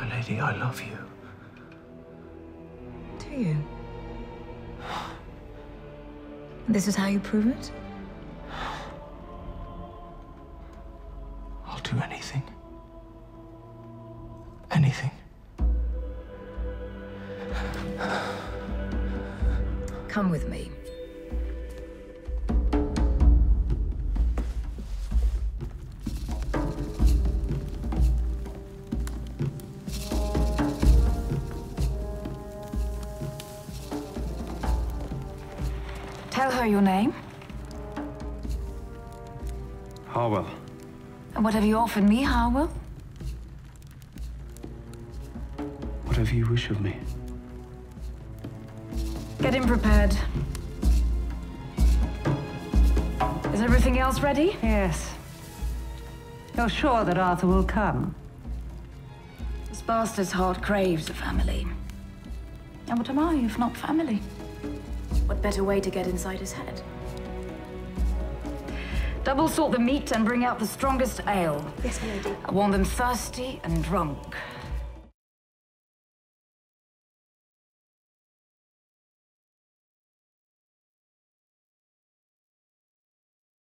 My lady, I love you. Do you? This is how you prove it? I'll do anything. Anything. Come with me. Tell her your name. Harwell. And what have you offered me, Harwell? Whatever you wish of me. Get him prepared. Is everything else ready? Yes. You're sure that Arthur will come? This bastard's heart craves a family. And what am I, if not family? What better way to get inside his head? Double salt the meat and bring out the strongest ale. Yes, my lady. I want them thirsty and drunk.